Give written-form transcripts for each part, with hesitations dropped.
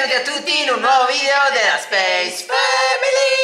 benvenuti a tutti in un nuovo video della Space Family!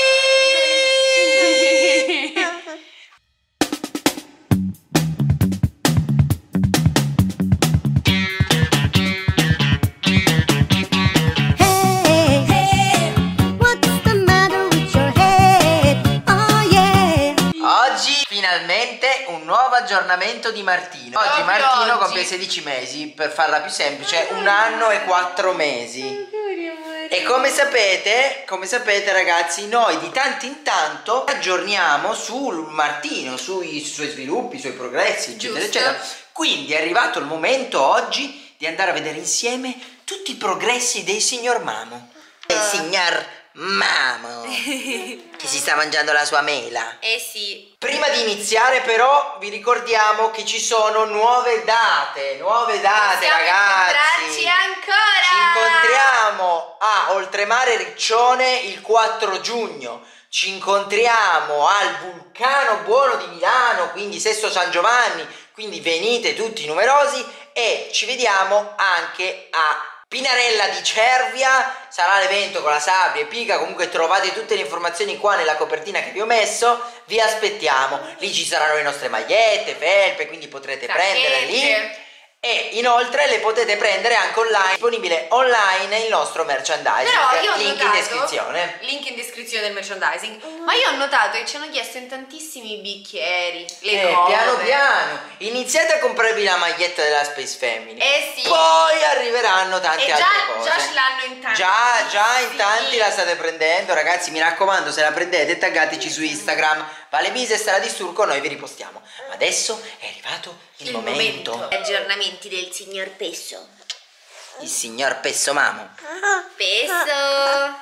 Finalmente un nuovo aggiornamento di Martino. Oggi Martino compie 16 mesi, per farla più semplice, 1 anno e 4 mesi. E come sapete ragazzi, noi di tanto in tanto aggiorniamo sul Martino, sui suoi sviluppi, i suoi progressi, eccetera, eccetera. Quindi è arrivato il momento oggi di andare a vedere insieme tutti i progressi del signor Mamo. Il signor Mamo che si sta mangiando la sua mela. Sì. Prima di iniziare però vi ricordiamo che ci sono nuove date ragazzi. Incontrarci ancora. Ci incontriamo a Oltremare Riccione il 4 giugno. Ci incontriamo al Vulcano Buono di Milano, quindi Sesto San Giovanni, quindi venite tutti numerosi. E ci vediamo anche a Pinarella di Cervia, sarà l'evento con la sabbia e pica. Comunque trovate tutte le informazioni qua nella copertina che vi ho messo. Vi aspettiamo, lì ci saranno le nostre magliette, felpe, quindi potrete prendere lì. E inoltre le potete prendere anche online, disponibile online il nostro merchandising. Però io ho link notato, in descrizione. link in descrizione del merchandising. Ma io ho notato che ci hanno chiesto in tantissimi bicchieri, le cose. Piano piano iniziate a comprarvi la maglietta della Space Family. Sì. Poi arriveranno tante altre cose. Già ce l'hanno in tanti. Già in tanti la state prendendo, ragazzi. Mi raccomando, se la prendete taggateci su Instagram. Vale Mise e Sara di Sturco, noi vi ripostiamo. Ma adesso è arrivato il momento. Aggiornamenti del signor Pesso. Il signor Pesso Mamo. Pesso,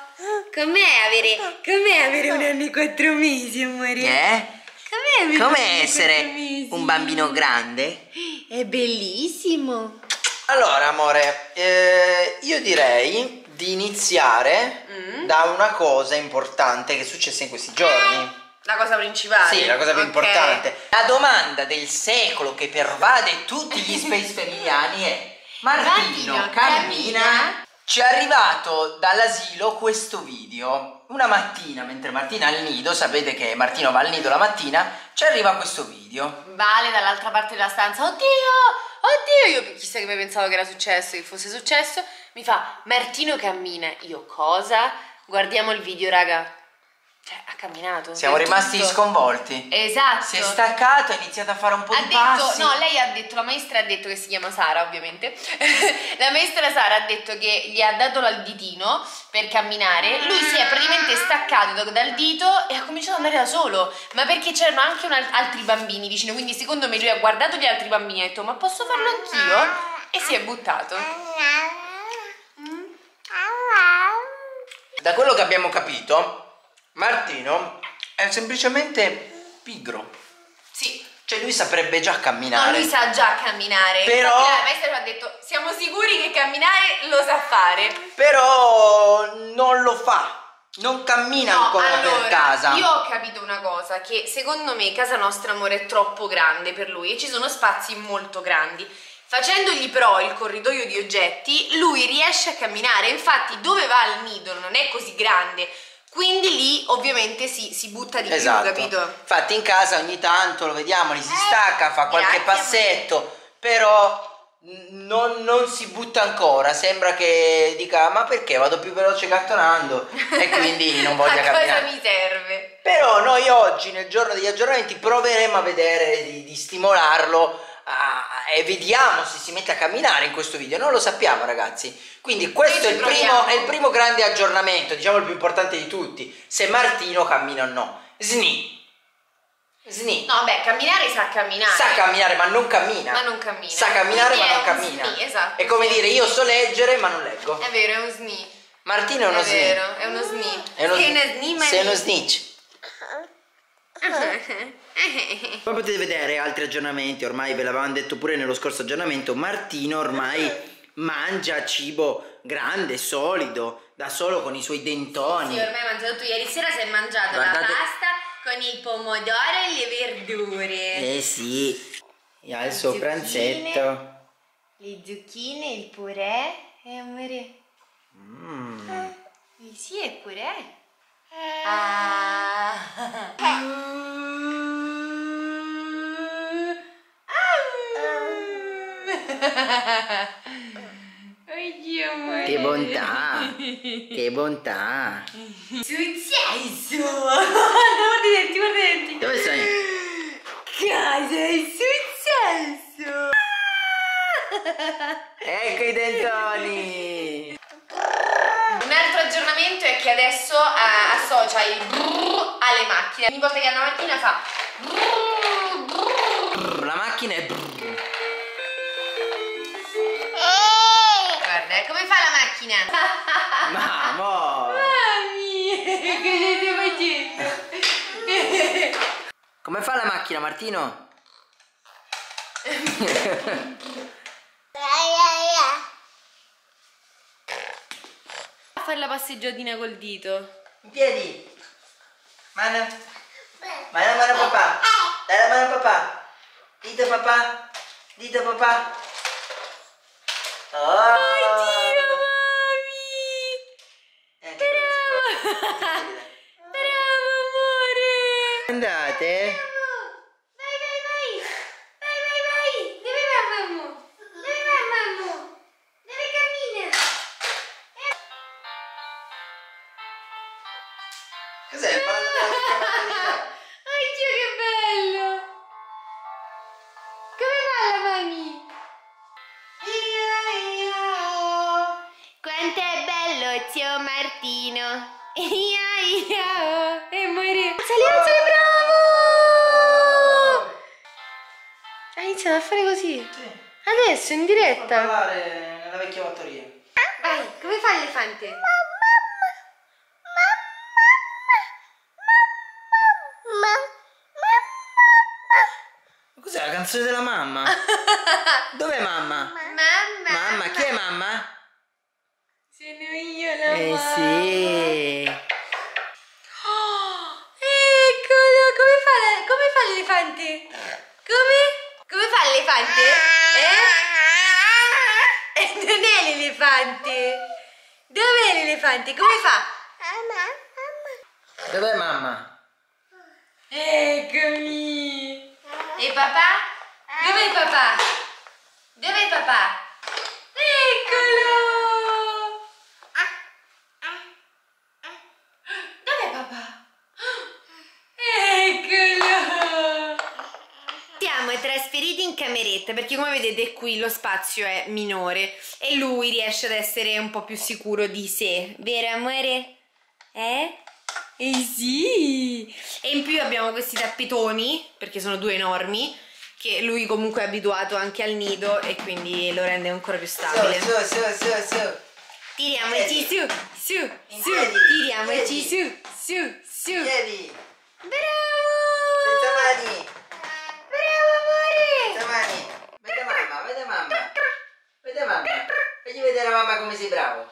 com'è avere 1 anno e 4 mesi, amore? Com'è essere un bambino grande? È bellissimo. Allora, amore, io direi di iniziare da una cosa importante che è successa in questi giorni. La cosa principale. Sì, la cosa più importante. La domanda del secolo che pervade tutti gli space familiari è: Martino cammina? Ci è arrivato dall'asilo questo video. Una mattina, mentre Martina è al nido, sapete che Martino va al nido la mattina, ci arriva questo video. Vale dall'altra parte della stanza. Oddio, io chissà che mi pensavo che era successo, che fosse successo. Mi fa: Martino cammina. Io cosa? Guardiamo il video, raga. Cioè, ha camminato. Siamo rimasti sconvolti. Esatto. Si è staccato, ha iniziato a fare un po' di passi. No, lei ha detto, la maestra ha detto, che si chiama Sara ovviamente. La maestra Sara ha detto che gli ha dato il ditino per camminare. Lui si è praticamente staccato dal dito e ha cominciato ad andare da solo. Ma perché c'erano anche altri bambini vicino. Quindi secondo me lui ha guardato gli altri bambini e ha detto: ma posso farlo anch'io? E si è buttato. Da quello che abbiamo capito, Martino è semplicemente pigro. Sì. Cioè lui saprebbe già camminare. No, lui sa già camminare. Però infatti la maestra ci ha detto: siamo sicuri che camminare lo sa fare. Però non lo fa. Non cammina ancora per casa. Io ho capito una cosa, che secondo me casa nostra, amore, è troppo grande per lui e ci sono spazi molto grandi. Facendogli però il corridoio di oggetti, lui riesce a camminare. Infatti dove va al nido non è così grande, quindi lì ovviamente si butta di più, capito? Infatti in casa ogni tanto lo vediamo, li si stacca, fa qualche passetto, però non si butta ancora. Sembra che dica: ma perché vado più veloce gattonando? E quindi non voglio camminare. Cosa mi serve? Però noi oggi, nel giorno degli aggiornamenti, proveremo a vedere di stimolarlo e vediamo se si mette a camminare in questo video. Non lo sappiamo, ragazzi. Quindi questo è il primo grande aggiornamento, diciamo il più importante di tutti: se Martino cammina o no. No, beh, camminare sa camminare. Sa camminare ma non cammina. Sa camminare ma non cammina. Esatto. È come dire: io so leggere ma non leggo. È vero, è uno sni. Martino è uno sni. È vero, è uno sni. Sei uno snitch. Poi potete vedere altri aggiornamenti. Ormai ve l'avevamo detto pure nello scorso aggiornamento: Martino ormai mangia cibo grande, solido, da solo con i suoi dentoni. Sì, ormai ha mangiato tutto. Ieri sera si è mangiato la pasta con il pomodoro e le verdure. Sì, e ha il suo pranzetto. Le zucchine, il purè e amore. Sì, è pure. Oddio, amore. Che bontà! Che bontà! Successo! Guarda i denti. Dove sei? Cosa è successo? Ecco i dentoni! Un altro aggiornamento è che adesso associa il brrr alle macchine. Ogni volta che ha una macchina fa brrr, brrr. La macchina è... Guarda, come fa la macchina? Mamma! Mami, cosa stai facendo? Come fa la macchina, Martino? A fare la passeggiatina col dito. In piedi! Mano! Mano, mano papà! Dai la mano a papà! Dito papà! Dito papà! Oh! Oddio, mami! Bravo! Bravo, amore! Andate? Vai! Dove va, mamma? Dove cammina? Cos'è? Oddio, che bello! Come va la mami? Quanto è bello zio Martino! E morì! Alzali, bravo! Ha iniziato a fare così? Sì. Adesso, in A diretta! parlare nella vecchia fattoria. Vai, come fa l'elefante? Cos'è la canzone della mamma? Dov'è mamma? Mamma, chi è mamma? Sono io la mamma! Sì! Oh, eccolo! Come fa l'elefante? Come fa l'elefante? Non è l'elefante! Dov'è l'elefante? Come fa? Dov'è mamma? Eccomi! E papà? Dov'è papà? Dov'è papà? Eccolo! Dov'è papà? Eccolo! Siamo trasferiti in cameretta perché come vedete qui lo spazio è minore e lui riesce ad essere un po' più sicuro di sé, vero amore? Eh sì! E in più abbiamo questi tappetoni, perché sono due enormi, che lui comunque è abituato anche al nido e quindi lo rende ancora più stabile. Su. Tiriamoci su, In piedi, tiriamoci piedi. su. Piedi! Bravo! Senza mani! Bravo amore! Senza mani! Vede mamma! Vede mamma! Fagli vedere a mamma come sei bravo!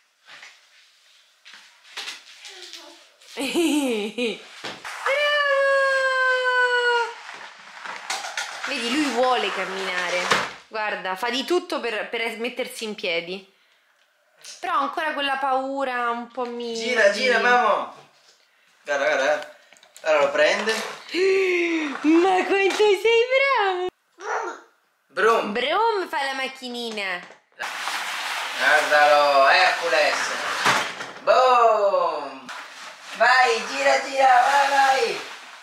Bravo! Vedi, lui vuole camminare. Guarda, fa di tutto per mettersi in piedi. Però ha ancora quella paura un po' mia. Gira, mamma! Guarda. Allora lo prende. Ma quanto sei bravo! Brum! Brum fa la macchinina. Guardalo, Hercules! Boom! Vai, gira, vai!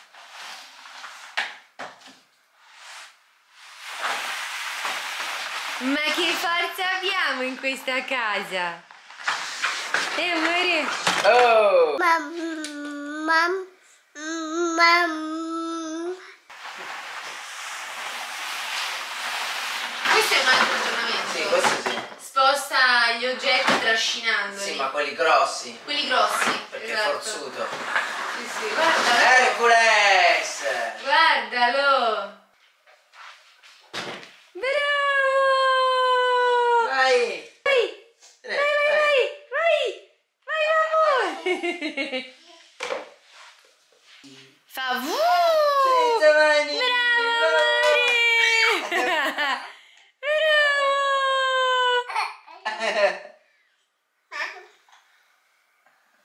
Ma che forza abbiamo in questa casa? Amore? Oh! Questo è un altro aggiornamento. Sì, questo sì. Sposta gli oggetti trascinandoli. Sì, ma quelli grossi. Quelli grossi. Perché esatto. è forzuto. Sì, guardalo. Hercules! Guardalo. Bravo! Vai! Vai, amore! Fa vuh! Senza mani! Bravo, amore! Bravo!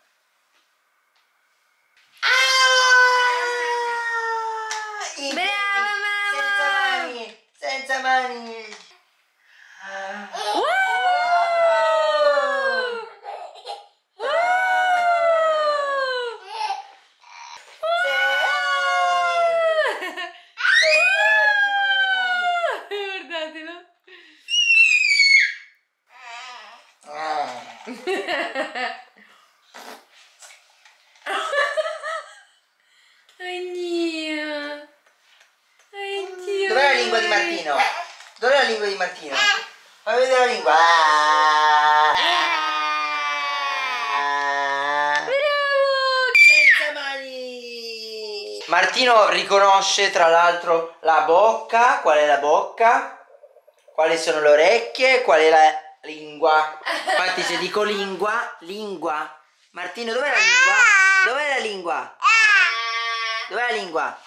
Oddio. Oddio. Dov'è la lingua di Martino? Dov'è la lingua di Martino? Fammi vedere la lingua. Senza mani. Martino riconosce tra l'altro la bocca. Qual è la bocca? Quali sono le orecchie? Qual è la lingua? Infatti se dico lingua, lingua. Martino, dov'è la lingua? Dov'è la lingua? Dov'è la lingua?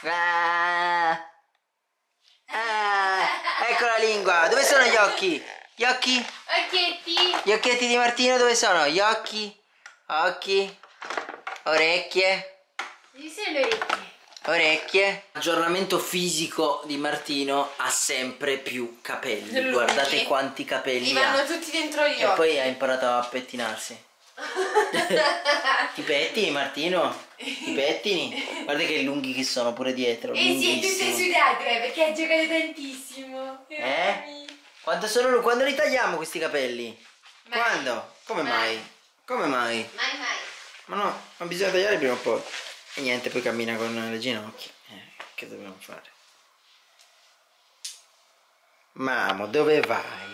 Ecco la lingua. Dove sono gli occhi? Gli occhi? Occhietti. Gli occhietti di Martino dove sono? Gli occhi? Occhi? Orecchie? Ci sono le orecchie. Orecchie. Aggiornamento fisico di Martino, ha sempre più capelli. Lunghi. Guardate quanti capelli Gli vanno tutti dentro gli E occhi. poi ha imparato a pettinarsi. Ti pettini Martino? Ti pettini? Guarda che lunghi che sono pure dietro. E si è tutte sudate perché ha giocato tantissimo. Quando li tagliamo questi capelli? Mai. Quando? Come mai? Come mai? Mai mai. Ma no, ma bisogna tagliare prima o poi. E niente, poi cammina con le ginocchia. Che dobbiamo fare? Mamo, dove vai?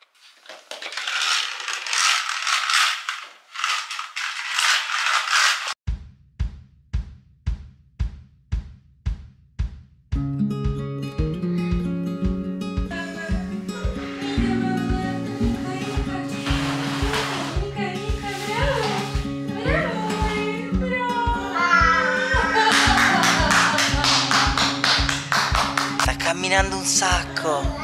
Sta camminando un sacco.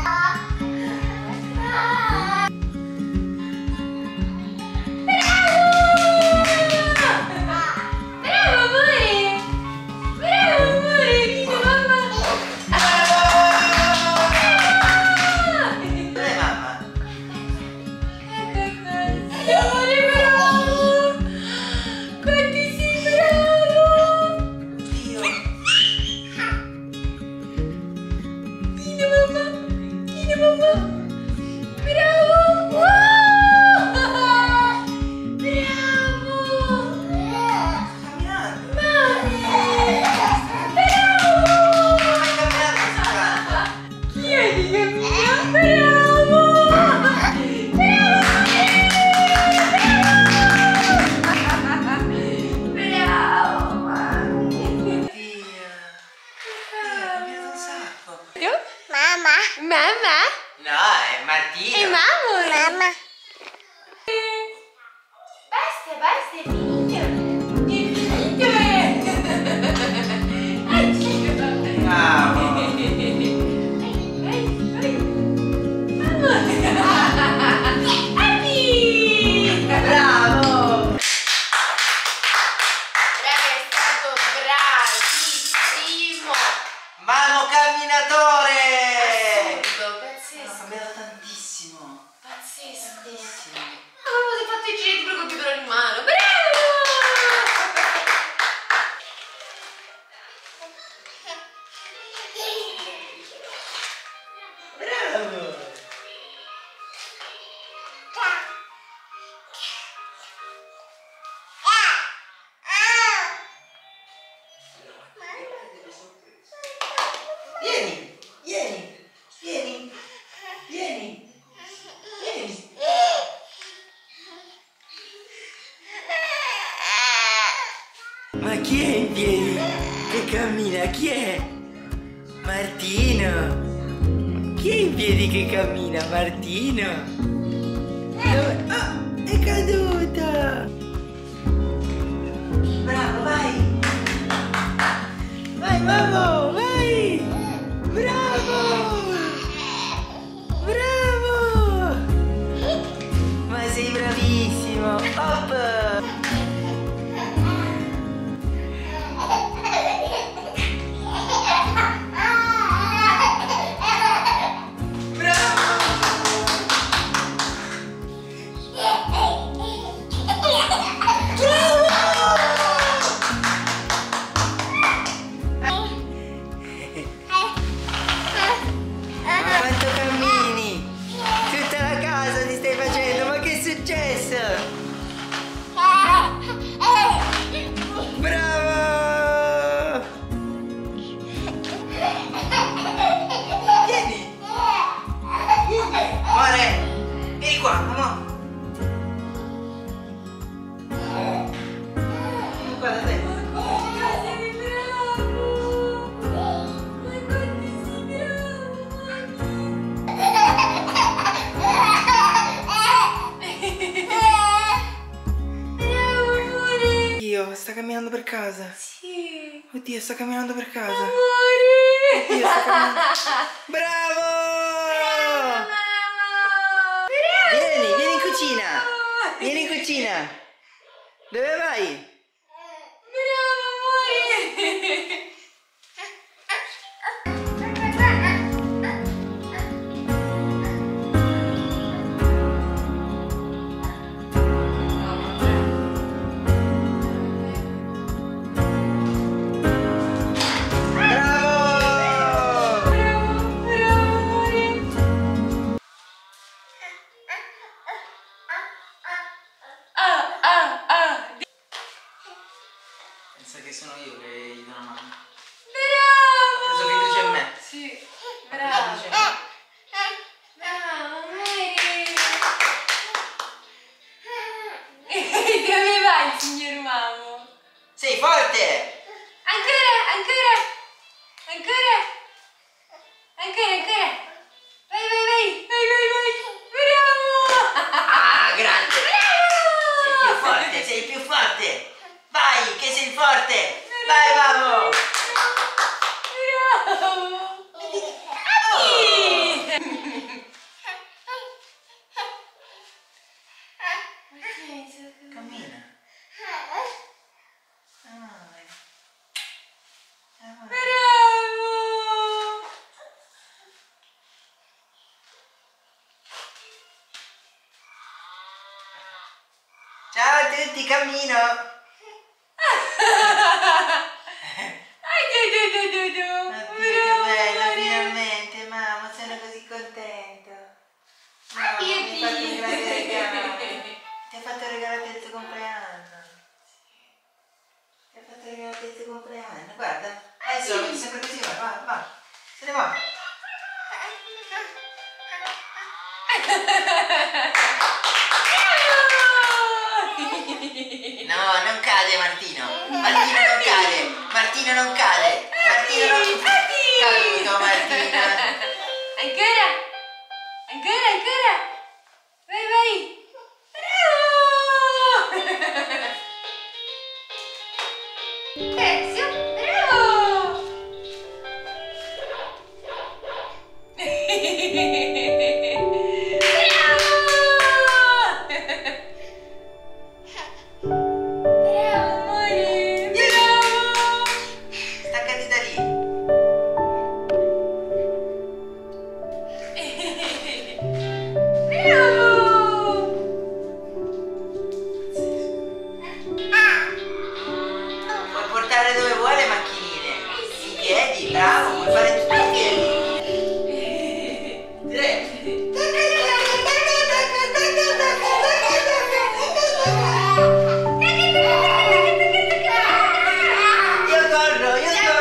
Mamma? No, è Martino. E mamma? Basta, è finito. Bravo. Bravo. È stato bravissimo. Mamo camminatore. Assurdo, pazzesco. Ha cambiato tantissimo. Pazzesco. Tantissimo. Avevo fatto i giretti col computer in mano. Bravo! Bravo. Vieni, vieni, vieni, vieni, vieni. Ma chi è in piedi che cammina? Chi è? Martino. Chi è in piedi che cammina? Martino. Dove? Ah, è caduta. Bravo, vai. Vai, mamma, vai. Bravo. Bravo. Ma sei bravissimo. Hop. Quanto cammini? Tutta la casa ti stai facendo, ma che è successo? sta camminando per casa. Sì. Oddio, sta camminando per casa. Amore. Oddio, sta camminando. Bravo! Bravo. Vieni in cucina. Vieni in cucina. Dove vai? Bravo, amore. Pensa che sono io che gli do una mano. Bravo! Ha preso fiducia in me. Sì, bravo. Fiducia in me. Bravo, amore. Dove vai, signor uomo? Sei forte! Ancora, ancora. Ancora. Ancora, ancora. Vai, vai, vai. Vai, vai, vai. Bravo! Ah, grande! Sei più Bravo! forte, sei più forte! Vai, che sei forte! Vai, vamo! Bravo! Cammina. Bravo! Ciao a tutti, cammino! Oddio, che bello, finalmente, mamma, sono così contento. Mamma, mi hai fatto un grande regalo. Ti ha fatto regalo per il tuo compleanno. Ti ha fatto regalo per il tuo compleanno. Guarda, adesso mi sembra così, va, va, se ne va. No, non cade Martino. Martino non cade. Martino non cade. Martino non caduto, Martino. Ancora? Ancora, ancora? Vai, vai! Bravo! Terzo, bravo! Bravo, amore! Bravo! Staccati da lì. Bravo! Puoi portare dove vuoi le macchinine. In piedi, bravo, puoi fare tutto in piedi. Tre. Io corro, io corro.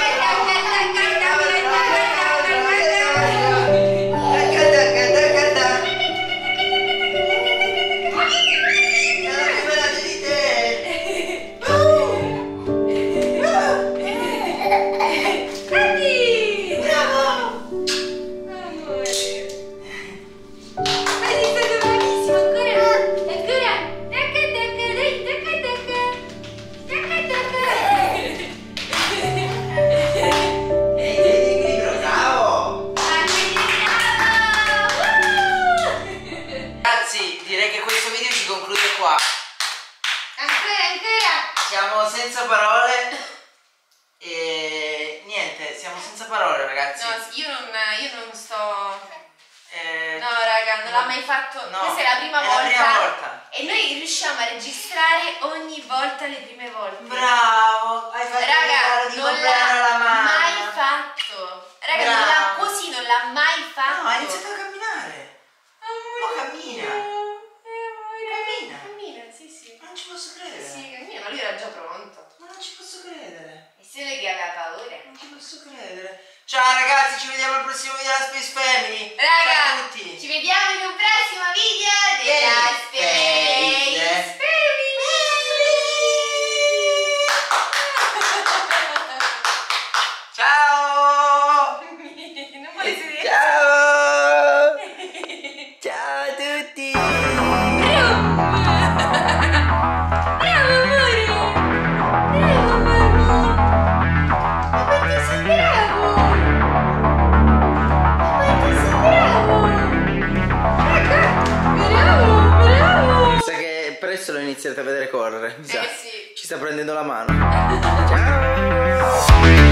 Ragazzi, direi che questo video si conclude qua. Ancora, ancora! Siamo senza parole e niente, siamo senza parole, ragazzi. No, io non sto... Eh, No, raga, non l'ha mai fatto. no, Questa è la prima è volta. la prima volta. E noi riusciamo a registrare ogni volta le prime volte. Bravo, hai fatto il regalo Raga, di non compleanno alla l'ha mamma. mai fatto. Raga, Bravo. non l'ha, così non l'ha mai fatto. No, ha iniziato a camminare. Oh, cammina. Cammina. Cammina, sì, sì. Non ci posso credere. Sì, cammina, ma lui era già pronto. Ma non ci posso credere. E se lui che aveva paura. Non ci posso credere. Ciao ragazzi, ci vediamo al prossimo video della Space Family. Ciao Raga, a tutti. ci vediamo in un prossimo video della Space Ciao. Family. Non vuole sedere. Ciao. inizierete a vedere correre, mi sa. Sì. Ci sta prendendo la mano. Ciao!